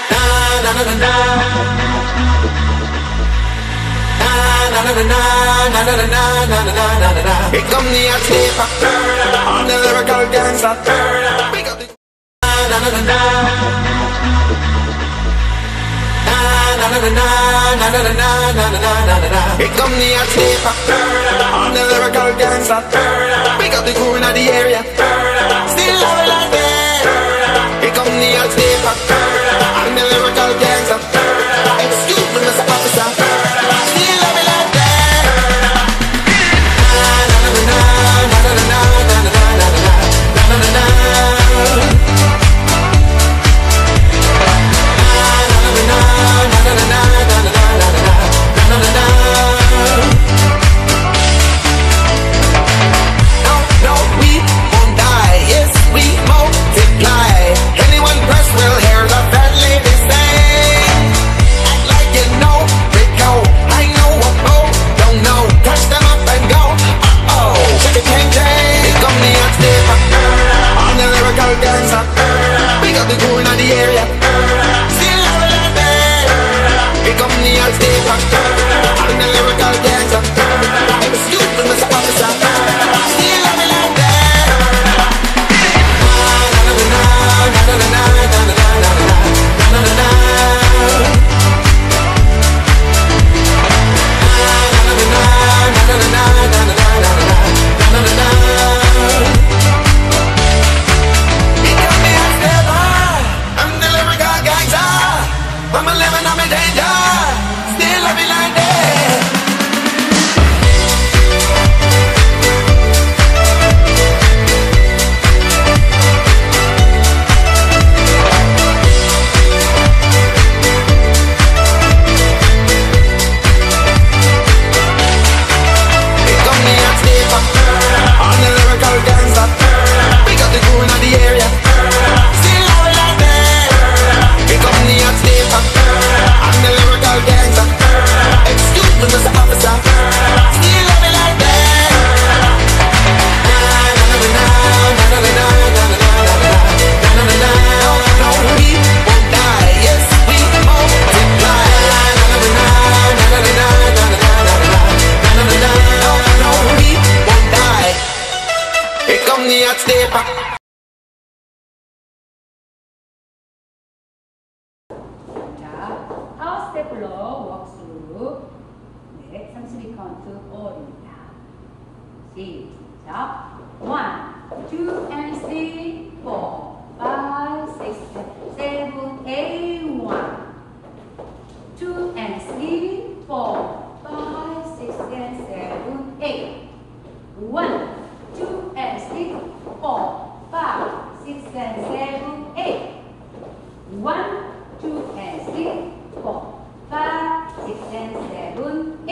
Here come the Hotstepper on the lyrical gangster. Pick up the Here come the Hotstepper on the lyrical gangster. Pick up the crew in the area. Still love it like that. Here come the Hotstepper on the lyrical gangster. Excuse me, Mr. Officer. Still love it like that. Hotstepper로 walkthrough. 네, 32 카운트 5입니다. 시작. 1, 2, and 3, 4, 5, 6, 7, 8, 1, 2, and 3, 4, 5, 6, and 7, 8, 1, 2, and 3, 4, 5, 6, and 7, 8, 1, 2, and 3, 4, 5, 6, and 7,